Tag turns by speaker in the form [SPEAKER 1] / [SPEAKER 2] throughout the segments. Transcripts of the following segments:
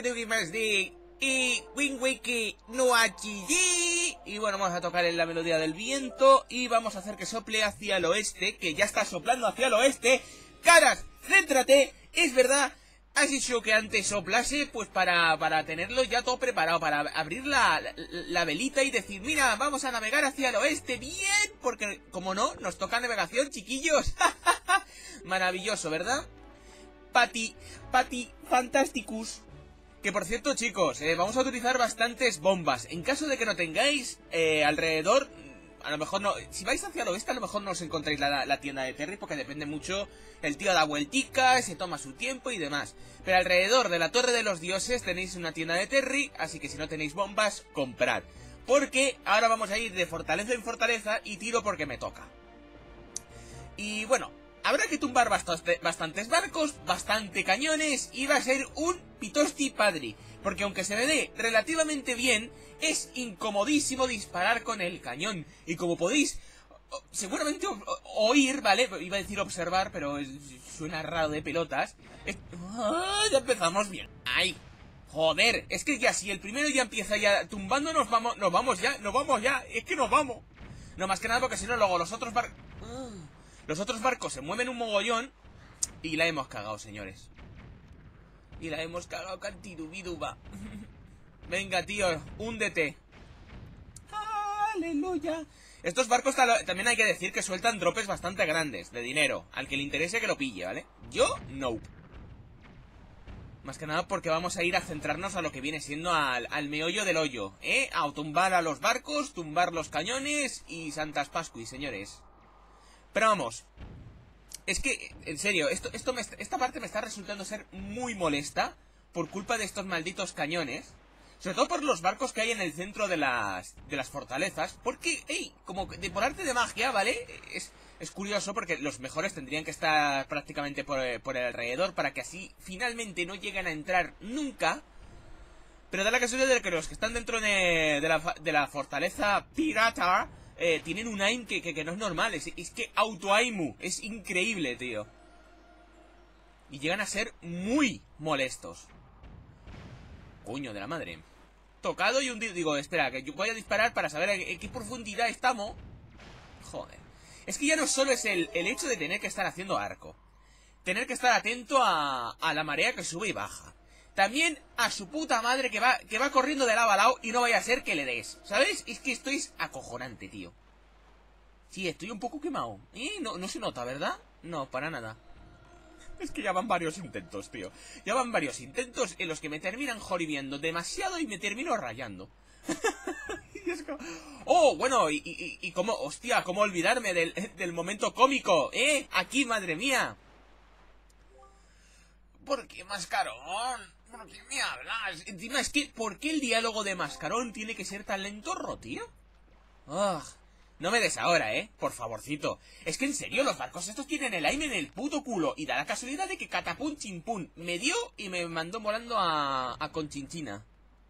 [SPEAKER 1] más de Wingwiki no Hachiji. Y bueno, vamos a tocar en la melodía del viento y vamos a hacer que sople hacia el oeste, que ya está soplando hacia el oeste. Caras, céntrate, es verdad. Has dicho que antes soplase, pues para tenerlo ya todo preparado, para abrir la velita y decir, mira, vamos a navegar hacia el oeste, bien, porque, como no, nos toca navegación, chiquillos. Maravilloso, ¿verdad? Pati, Fantasticus. Que por cierto, chicos, vamos a utilizar bastantes bombas. En caso de que no tengáis alrededor, a lo mejor no, si vais hacia el oeste a lo mejor no os encontráis la tienda de Terry, porque depende mucho, el tío da vuelticas, se toma su tiempo y demás. Pero alrededor de la Torre de los Dioses tenéis una tienda de Terry, así que si no tenéis bombas, comprad. Porque ahora vamos a ir de fortaleza en fortaleza y tiro porque me toca. Y bueno, habrá que tumbar bastantes barcos, bastante cañones y va a ser un pitosti padri. Porque aunque se me dé relativamente bien, es incomodísimo disparar con el cañón. Y como podéis seguramente oír, ¿vale? Iba a decir observar, pero suena raro de pelotas. Ya empezamos bien. ¡Ay! Joder, es que ya si el primero ya empieza ya tumbando, nos vamos ya, es que nos vamos. No, más que nada porque si no luego los otros barcos se mueven un mogollón y la hemos cagado, señores. Y la hemos cagado, cantidubiduba. Venga, tío, húndete. Aleluya. Estos barcos también hay que decir que sueltan dropes bastante grandes de dinero. Al que le interese que lo pille, ¿vale? Yo, no. Más que nada porque vamos a ir a centrarnos a lo que viene siendo al meollo del hoyo, ¿eh? A tumbar a los barcos, tumbar los cañones y santas pascuis, señores. Pero vamos, es que, en serio, esta parte me está resultando ser muy molesta por culpa de estos malditos cañones. Sobre todo por los barcos que hay en el centro de las fortalezas. Porque, como por arte de magia, ¿vale? Es curioso porque los mejores tendrían que estar prácticamente por el alrededor para que así finalmente no lleguen a entrar nunca. Pero da la casualidad de que los que están dentro de la fortaleza pirata tienen un aim que no es normal. Es que auto-aimu. Es increíble, tío. Y llegan a ser muy molestos. Coño de la madre. Tocado y hundido. Digo, espera, que yo voy a disparar para saber en qué profundidad estamos. Joder. Es que ya no solo es el hecho de tener que estar haciendo arco. Tener que estar atento a la marea que sube y baja. También a su puta madre que va corriendo de lado a lado y no vaya a ser que le des. ¿Sabes? Es que esto es acojonante, tío. Sí, estoy un poco quemado. No se nota, ¿verdad? No, para nada. Es que ya van varios intentos, tío. Ya van varios intentos en los que me terminan joribiendo demasiado y me termino rayando. Y es como... Oh, bueno, y cómo... Hostia, cómo olvidarme del momento cómico, ¿eh? Aquí, madre mía. ¿Por qué Mascarón? ¿Por qué me hablas? Encima es que... ¿Por qué el diálogo de Mascarón tiene que ser tan lentorro, tío? ¡Ugh! No me des ahora, por favorcito. Es que en serio, los barcos estos tienen el aim en el puto culo. Y da la casualidad de que catapum chimpún me dio y me mandó volando a Conchinchina.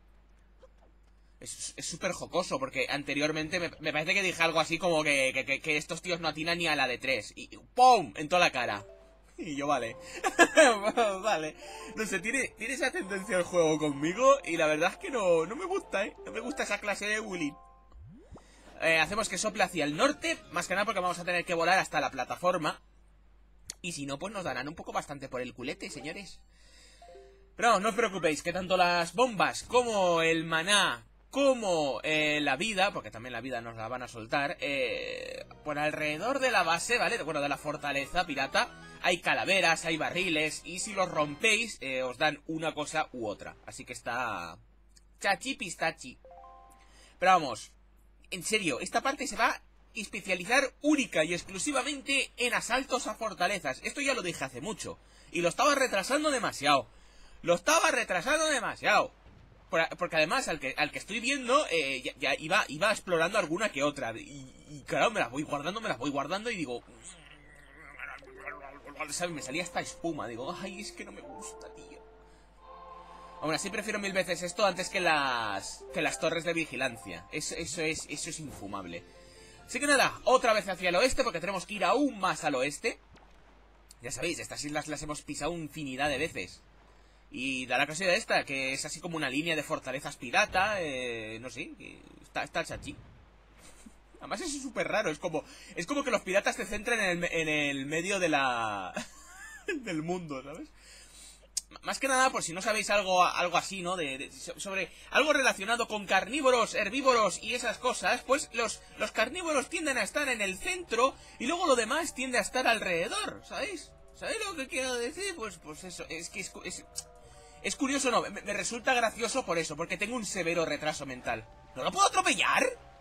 [SPEAKER 1] Es súper jocoso, porque anteriormente me parece que dije algo así como que estos tíos no atinan ni a la de 3. Y ¡pum! En toda la cara. Y yo, vale. Vale. No sé, tiene esa tendencia el juego conmigo. Y la verdad es que no me gusta, No me gusta esa clase de bullying. Hacemos que sople hacia el norte. Más que nada porque vamos a tener que volar hasta la plataforma. Y si no, pues nos darán un poco bastante por el culete, señores. Pero no os preocupéis, que tanto las bombas como el maná, como la vida, porque también la vida nos la van a soltar, por alrededor de la base, ¿vale? Bueno, de la fortaleza pirata, hay calaveras, hay barriles, y si los rompéis, os dan una cosa u otra. Así que está... chachi pistachi. Pero vamos... En serio, esta parte se va a especializar única y exclusivamente en asaltos a fortalezas. Esto ya lo dije hace mucho. Y lo estaba retrasando demasiado. Porque además, al que estoy viendo, ya iba explorando alguna que otra. Y claro, me las voy guardando y digo... ¿Sabes? Me salía esta espuma. Digo, ay, es que no me gusta, tío. Aún así prefiero mil veces esto antes que las torres de vigilancia. Eso es infumable. Así que nada, otra vez hacia el oeste, porque tenemos que ir aún más al oeste. Ya sabéis, estas islas las hemos pisado infinidad de veces. Y da la casualidad esta, que es así como una línea de fortalezas pirata, no sé, que está chachi. Además es súper raro, es como que los piratas se centren en el medio de la... del mundo, ¿sabes? Más que nada, por si no sabéis algo así, ¿no? Sobre algo relacionado con carnívoros, herbívoros y esas cosas, pues los carnívoros tienden a estar en el centro y luego lo demás tiende a estar alrededor, ¿sabéis? ¿Sabéis lo que quiero decir? Pues eso, es que es curioso, no, me resulta gracioso por eso, porque tengo un severo retraso mental. ¿No lo puedo atropellar?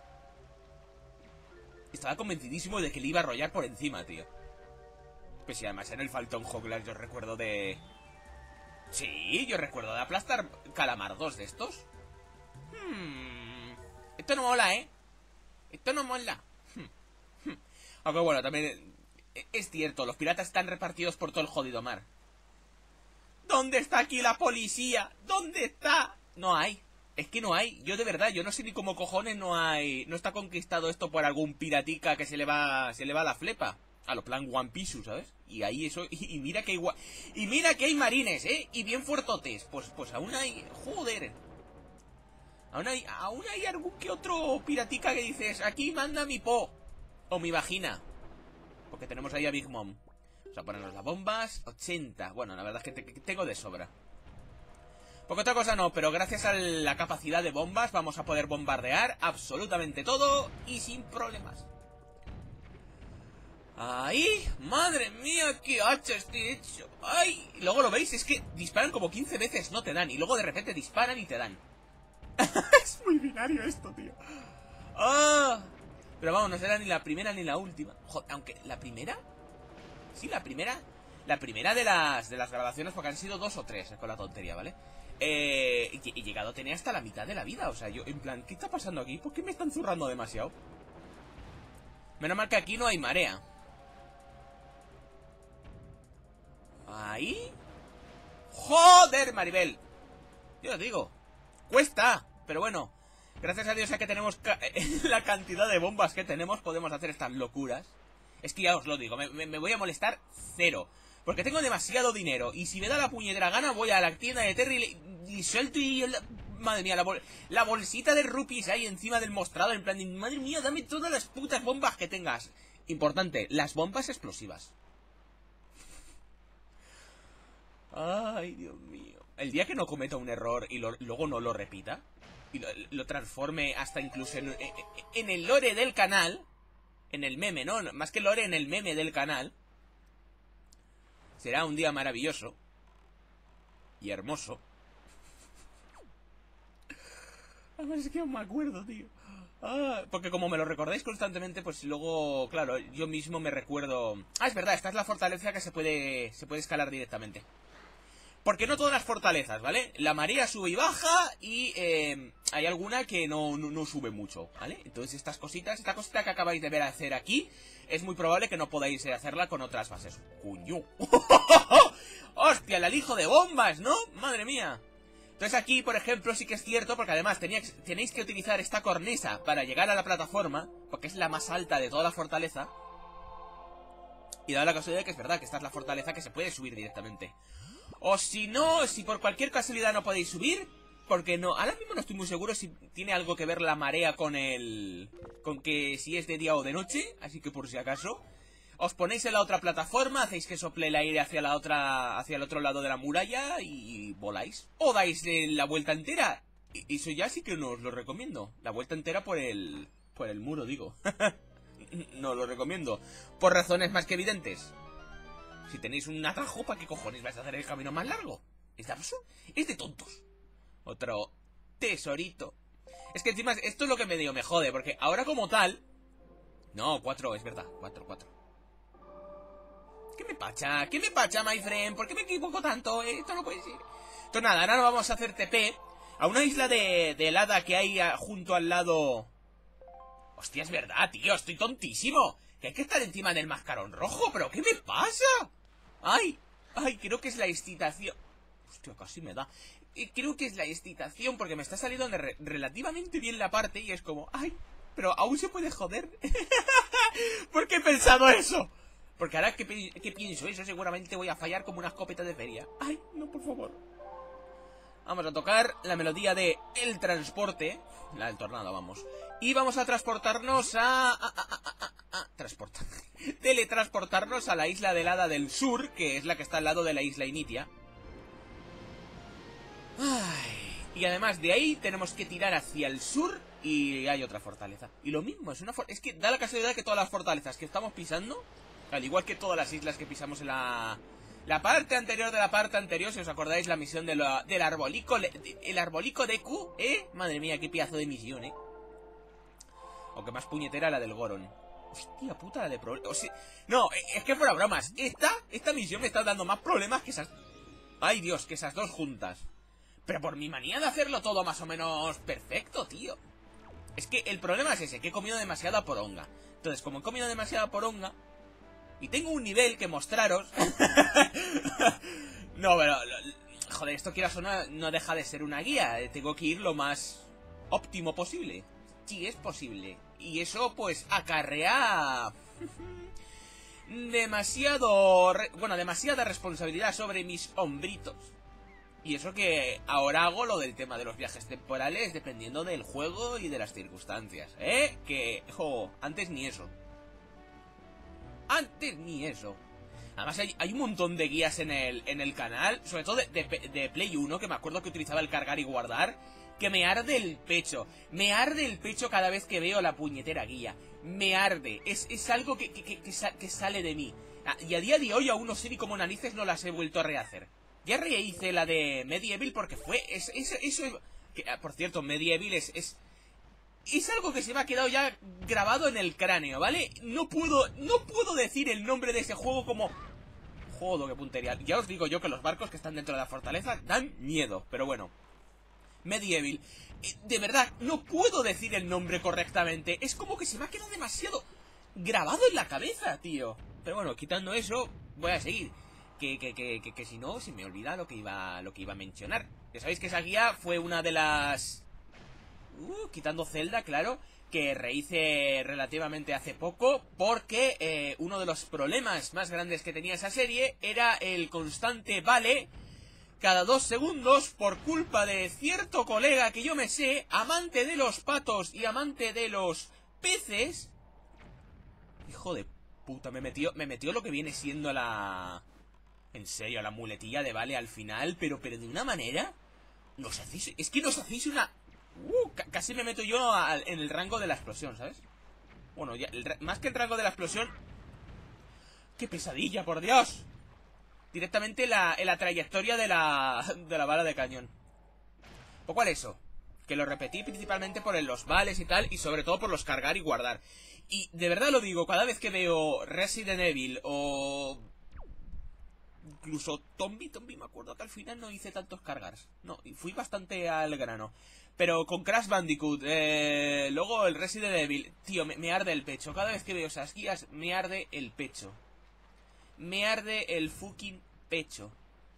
[SPEAKER 1] Estaba convencidísimo de que le iba a arrollar por encima, tío. Pues sí, además en el Phantom Hourglass yo recuerdo de... Sí, yo recuerdo de aplastar calamardos de estos. Esto no mola, ¿eh? Esto no mola. Aunque bueno, también es cierto, los piratas están repartidos por todo el jodido mar. ¿Dónde está aquí la policía? ¿Dónde está? No hay. Es que no hay. Yo de verdad, yo no sé ni cómo cojones no hay. No está conquistado esto por algún piratica que se le va la flepa. A lo plan One Piece, ¿sabes? Y ahí eso. Y mira que hay. Y mira que hay marines, ¿eh? Y bien fuertotes. Pues aún hay. Joder. Aún hay algún que otro piratica que dices, aquí manda mi po. O mi vagina. Porque tenemos ahí a Big Mom. Vamos a ponernos las bombas. 80. Bueno, la verdad es que tengo de sobra. Porque otra cosa no, pero gracias a la capacidad de bombas vamos a poder bombardear absolutamente todo y sin problemas. ¡Ay! ¡Madre mía! ¡Qué hacha estoy hecho! ¡Ay! Y luego lo veis, es que disparan como 15 veces, no te dan. Y luego de repente disparan y te dan. Es muy binario esto, tío. ¡Ah! Pero vamos, no será ni la primera ni la última. Joder, aunque la primera... Sí, la primera... La primera de las grabaciones, porque han sido 2 o 3, con la tontería, ¿vale? Y llegado a tener hasta la mitad de la vida. O sea, yo, en plan, ¿qué está pasando aquí? ¿Por qué me están zurrando demasiado? Menos mal que aquí no hay marea. Ahí. ¡Joder, Maribel! Yo os digo, cuesta, pero bueno, gracias a Dios a que tenemos la cantidad de bombas que tenemos, podemos hacer estas locuras. Es que ya os lo digo, me voy a molestar cero, porque tengo demasiado dinero. Y si me da la puñetera gana, voy a la tienda de Terry y suelto y... Madre mía, la bolsita de rupees ahí encima del mostrador, en plan de, madre mía, dame todas las putas bombas que tengas. Importante, las bombas explosivas. Ay, Dios mío. El día que no cometa un error y luego no lo repita, y lo transforme hasta incluso en el lore del canal, en el meme, ¿no? Más que lore, en el meme del canal, será un día maravilloso y hermoso. Además es que no me acuerdo, tío. Porque como me lo recordáis constantemente, pues luego, claro, yo mismo me recuerdo... Ah, es verdad, esta es la fortaleza que se puede escalar directamente. Porque no todas las fortalezas, ¿vale? La marea sube y baja y hay alguna que no sube mucho, ¿vale? Entonces esta cosita que acabáis de ver hacer aquí, es muy probable que no podáis hacerla con otras bases. ¡Cuño! ¡Hostia, el alijo de bombas!, ¿no? ¡Madre mía! Entonces aquí, por ejemplo, sí que es cierto, porque además tenéis que utilizar esta cornisa para llegar a la plataforma, porque es la más alta de toda la fortaleza. Y da la casualidad que es verdad que esta es la fortaleza que se puede subir directamente. O si no, si por cualquier casualidad no podéis subir, porque no, ahora mismo no estoy muy seguro si tiene algo que ver la marea con que si es de día o de noche, así que por si acaso, os ponéis en la otra plataforma, hacéis que sople el aire hacia el otro lado de la muralla y voláis. O dais la vuelta entera. Y eso ya sí que no os lo recomiendo. La vuelta entera por el muro, digo. No lo recomiendo. Por razones más que evidentes. Si tenéis un atajo, ¿para qué cojones vais a hacer el camino más largo? Es de absurdo. Es de tontos. Otro tesorito. Es que encima esto es lo que me jode, porque ahora como tal... No, 4, es verdad. 4. ¿Qué me pacha? ¿Qué me pacha, my friend? ¿Por qué me equivoco tanto? Esto no puede ser. Entonces nada, ahora nos vamos a hacer TP a una isla de helada que hay junto al lado... Hostia, es verdad, tío, estoy tontísimo. Que hay que estar encima del mascarón rojo, ¿pero qué me pasa? Ay, creo que es la excitación. Hostia, casi me da. Creo que es la excitación porque me está saliendo relativamente bien la parte y es como, ay, pero aún se puede joder. ¿Por qué he pensado eso? Porque ahora que pienso eso seguramente voy a fallar como una escopeta de feria. Ay, no, por favor. Vamos a tocar la melodía de El Transporte. La del tornado, vamos. Y vamos a transportarnos teletransportarnos a la isla del Hada del Sur, que es la que está al lado de la isla Initia. Ay, y además de ahí tenemos que tirar hacia el sur y hay otra fortaleza. Y lo mismo, es que da la casualidad que todas las fortalezas que estamos pisando, al igual que todas las islas que pisamos en la parte anterior de la parte anterior, si os acordáis, la misión del arbolico, el arbolico de Q, madre mía, qué pedazo de misión, Aunque más puñetera la del Goron. Hostia puta, la de problemas. O sea, no, es que fuera bromas. Esta misión me está dando más problemas que esas... Ay, Dios, que esas dos juntas. Pero por mi manía de hacerlo todo más o menos perfecto, tío. Es que el problema es ese, que he comido demasiada poronga. Entonces, como he comido demasiada poronga y tengo un nivel que mostraros... No, pero... Joder, esto quieras o no deja de ser una guía. Tengo que ir lo más óptimo posible. Sí, es posible. Y eso, pues, acarrea... demasiada responsabilidad sobre mis hombritos. Y eso que ahora hago lo del tema de los viajes temporales dependiendo del juego y de las circunstancias, Que, antes ni eso. Antes ni eso. Además hay un montón de guías en el canal, sobre todo de Play 1, que me acuerdo que utilizaba el cargar y guardar, que me arde el pecho. Me arde el pecho cada vez que veo la puñetera guía. Me arde. Es algo que sale de mí. Y a día de hoy aún no sé ni cómo narices no las he vuelto a rehacer. Ya rehice la de Medieval porque fue... Eso... Por cierto, Medieval es algo que se me ha quedado ya grabado en el cráneo, ¿vale? No puedo decir el nombre de ese juego como... Joder, qué puntería. Ya os digo yo que los barcos que están dentro de la fortaleza dan miedo, pero bueno. Medieval. De verdad, no puedo decir el nombre correctamente. Es como que se me ha quedado demasiado grabado en la cabeza, tío. Pero bueno, quitando eso, voy a seguir. Que si no, se me olvida lo que iba a mencionar. Ya sabéis que esa guía fue una de las... quitando Zelda, claro, que rehice relativamente hace poco, porque uno de los problemas más grandes que tenía esa serie era el constante vale cada 2 segundos por culpa de cierto colega que yo me sé, amante de los patos y amante de los peces. Hijo de puta, me metió lo que viene siendo la... En serio, la muletilla de vale al final, pero de una manera... Es que nos hacéis una... casi me meto yo en el rango de la explosión, ¿sabes? Bueno, ya, más que el rango de la explosión... ¡Qué pesadilla, por Dios! Directamente en la trayectoria de la bala de cañón. ¿Por cuál eso? Que lo repetí principalmente por los vales y tal, y sobre todo por los cargar y guardar. Y de verdad lo digo, cada vez que veo Resident Evil o... Incluso Tombi, me acuerdo que al final no hice tantos cargars. No, y fui bastante al grano. Pero con Crash Bandicoot, luego el Resident Evil, tío, me arde el pecho. Cada vez que veo esas guías, me arde el pecho. Me arde el fucking pecho.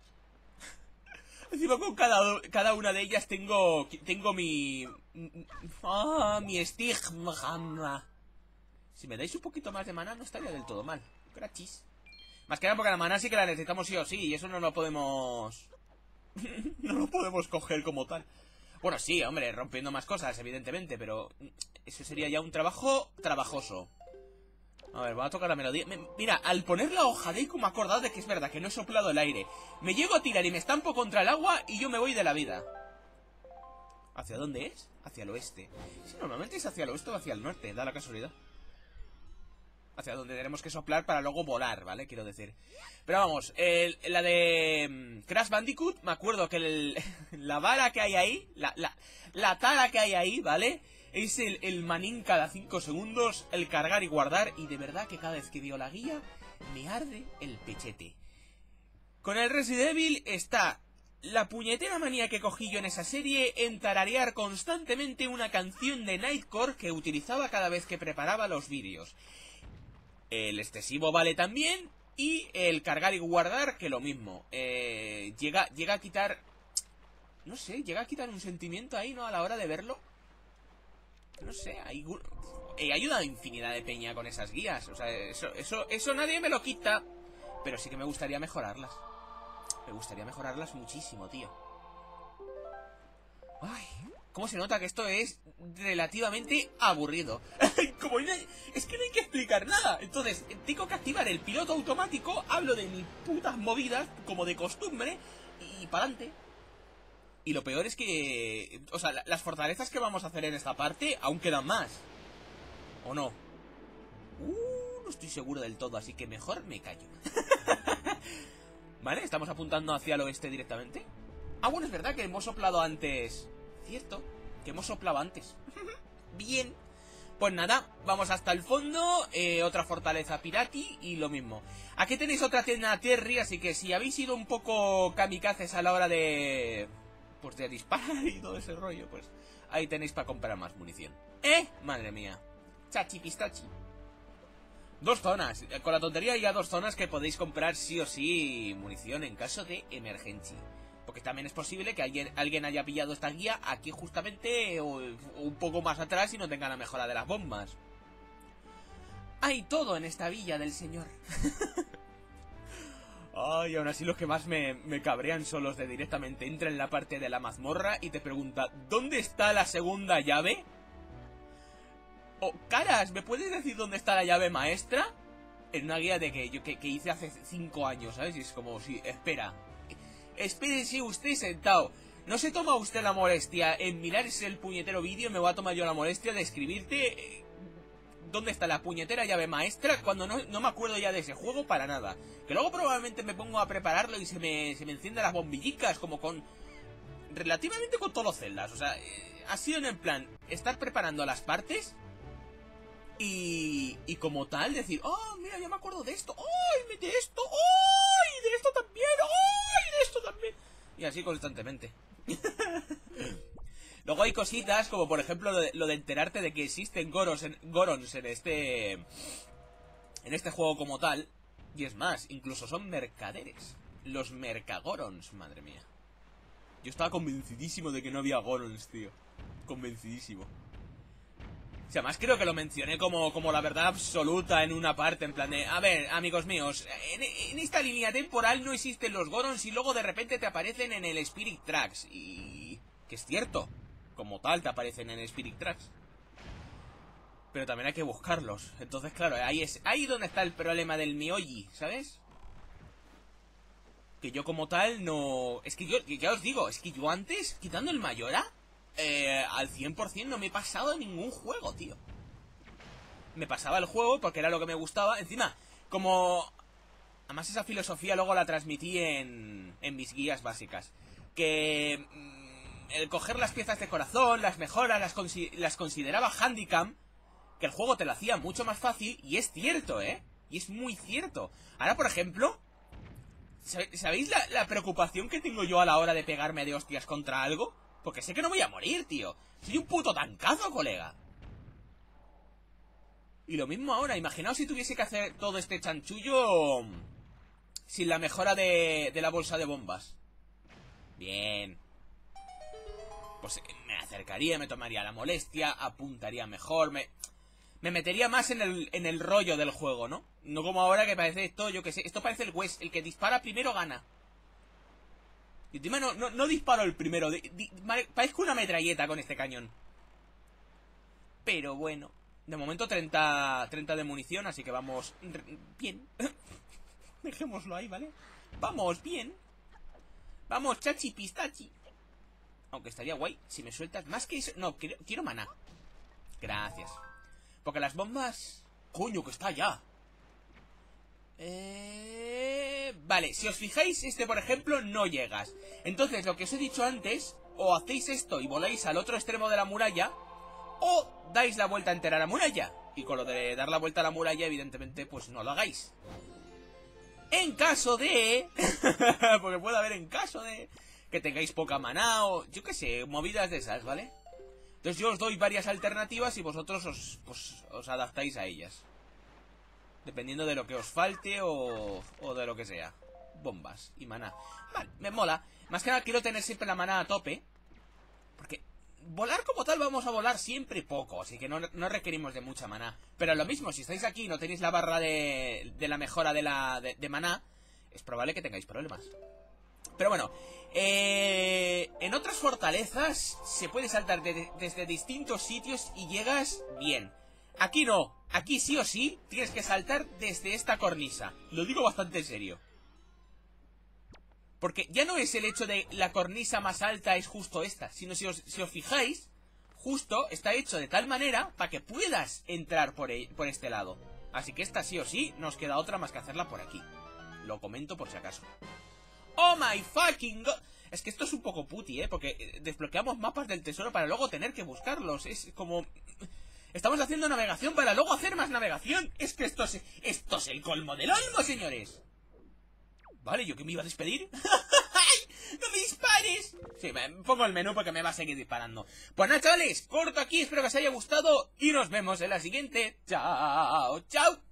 [SPEAKER 1] Encima con cada una de ellas tengo mi... mi estigma. Si me dais un poquito más de maná no estaría del todo mal. Gratis. Más que nada porque la maná sí que la necesitamos sí o sí. Y eso no lo podemos... no lo podemos coger como tal. Bueno, sí, hombre, rompiendo más cosas, evidentemente. Pero eso sería ya un trabajo trabajoso. A ver, voy a tocar la melodía. Mira, al poner la hoja de Iku me he acordado de que es verdad que no he soplado el aire. Me llego a tirar y me estampo contra el agua y yo me voy de la vida. ¿Hacia dónde es? Hacia el oeste. Sí, normalmente es hacia el oeste o hacia el norte, da la casualidad. Hacia donde tenemos que soplar para luego volar, ¿vale? Quiero decir. Pero vamos, la de Crash Bandicoot, me acuerdo que la vara que hay ahí, la tara que hay ahí, ¿vale? Es el manín cada 5 segundos, el cargar y guardar, y de verdad que cada vez que veo la guía, me arde el pechete. Con el Resident Evil está la puñetera manía que cogí yo en esa serie en tararear constantemente una canción de Nightcore que utilizaba cada vez que preparaba los vídeos. El excesivo vale también, y el cargar y guardar, que lo mismo. Llega a quitar... No sé, llega a quitar un sentimiento ahí, ¿no? A la hora de verlo. No sé, he ayudado a infinidad de peña con esas guías. O sea, eso nadie me lo quita. Pero sí que me gustaría mejorarlas. Me gustaría mejorarlas muchísimo, tío. Ay, ¿cómo se nota que esto es relativamente aburrido? Como es que no hay que explicar nada. Entonces, tengo que activar el piloto automático, hablo de mis putas movidas, como de costumbre, y para adelante. Y lo peor es que... O sea, las fortalezas que vamos a hacer en esta parte aún quedan más. ¿O no? No estoy seguro del todo, así que mejor me callo. Vale, estamos apuntando hacia el oeste directamente. Ah, bueno, es verdad que hemos soplado antes. Cierto, que hemos soplado antes. Bien. Pues nada, vamos hasta el fondo. Otra fortaleza pirati y lo mismo. Aquí tenéis otra tienda Terry, así que si habéis sido un poco kamikazes a la hora de... Pues de disparar y todo ese rollo, pues ahí tenéis para comprar más munición. Madre mía. Chachi pistachi. 2 zonas, con la tontería ya 2 zonas que podéis comprar sí o sí munición en caso de emergencia. Porque también es posible que alguien haya pillado esta guía aquí justamente o un poco más atrás y no tenga la mejora de las bombas. Hay todo en esta villa del señor. Ay, aún así los que más me cabrean son los de directamente entra en la parte de la mazmorra y te pregunta ¿dónde está la segunda llave? O, caras, ¿me puedes decir dónde está la llave maestra? En una guía de que hice hace 5 años, ¿sabes? Y es como, sí, espera. Espérese usted sentado. No se toma usted la molestia en mirarse el puñetero vídeo, me voy a tomar yo la molestia de escribirte... ¿Dónde está la puñetera llave maestra? Cuando no me acuerdo ya de ese juego para nada. Que luego probablemente me pongo a prepararlo y se me encienden las bombillicas como con... Relativamente con todos los celdas. O sea, ha sido en el plan estar preparando las partes... Y como tal, decir, oh, mira, ya me acuerdo de esto, oh, de esto, oh, y de esto también, oh, y de esto también. Y así constantemente. Luego hay cositas, como por ejemplo lo de enterarte de que existen gorons en este juego como tal. Y es más, incluso son mercaderes. Los mercagorons, madre mía. Yo estaba convencidísimo de que no había gorons, tío. Convencidísimo. O sea, más creo que lo mencioné como la verdad absoluta en una parte, en plan de... A ver, amigos míos, en esta línea temporal no existen los Gorons y luego de repente te aparecen en el Spirit Tracks. Y... que es cierto, como tal te aparecen en el Spirit Tracks. Pero también hay que buscarlos. Entonces, claro, ahí donde está el problema del Mioji, ¿sabes? Que yo como tal no... Es que yo, ya os digo, es que yo antes, quitando el Mayora... al 100% no me he pasado ningún juego, tío. Me pasaba el juego porque era lo que me gustaba. Encima, como... Además esa filosofía luego la transmití en mis guías básicas. Que... el coger las piezas de corazón, las mejoras, las consideraba handicap. Que el juego te lo hacía mucho más fácil. Y es cierto, ¿eh? Y es muy cierto. Ahora, por ejemplo... ¿Sabéis la preocupación que tengo yo a la hora de pegarme de hostias contra algo? Porque sé que no voy a morir, tío. Soy un puto tancazo, colega. Y lo mismo ahora. Imaginaos si tuviese que hacer todo este chanchullo sin la mejora de la bolsa de bombas. Bien. Pues me acercaría, me tomaría la molestia, apuntaría mejor, me metería más en el rollo del juego, ¿no? No como ahora que parece esto, yo que sé. Esto parece el West. El que dispara primero gana. Y encima no disparo el primero. Parezco una metralleta con este cañón. Pero bueno. De momento 30 de munición, así que vamos bien. Dejémoslo ahí, ¿vale? Vamos bien. Vamos, chachi pistachi. Aunque estaría guay si me sueltas más que eso. No, quiero maná. Gracias. Porque las bombas... Coño, que está ya. Vale, si os fijáis, por ejemplo, no llegas. Entonces, lo que os he dicho antes, o hacéis esto y voláis al otro extremo de la muralla, o dais la vuelta entera a la muralla. Y con lo de dar la vuelta a la muralla, evidentemente, pues no lo hagáis. En caso de... porque puede haber en caso de... que tengáis poca maná o... yo qué sé, movidas de esas, ¿vale? Entonces yo os doy varias alternativas y vosotros os adaptáis a ellas. Dependiendo de lo que os falte o de lo que sea. Bombas y maná. Vale, me mola. Más que nada quiero tener siempre la maná a tope. Porque volar como tal vamos a volar siempre poco. Así que no requerimos de mucha maná. Pero lo mismo, si estáis aquí y no tenéis la barra de la mejora de maná, es probable que tengáis problemas. Pero bueno, en otras fortalezas se puede saltar desde distintos sitios y llegas bien. Aquí no, aquí sí o sí tienes que saltar desde esta cornisa. Lo digo bastante en serio. Porque ya no es el hecho de la cornisa más alta es justo esta, sino si os fijáis, justo está hecho de tal manera para que puedas entrar por este lado. Así que esta sí o sí, no os queda otra más que hacerla por aquí. Lo comento por si acaso. ¡Oh my fucking god! Es que esto es un poco puti, porque desbloqueamos mapas del tesoro para luego tener que buscarlos. Es como... Estamos haciendo navegación para luego hacer más navegación. Es que esto es el colmo del olmo, señores. Vale, ¿yo que me iba a despedir? ¡Ay! ¡No me dispares! Sí, me pongo el menú porque me va a seguir disparando. Pues nada, chavales, corto aquí, espero que os haya gustado y nos vemos en la siguiente. ¡Chao! ¡Chao!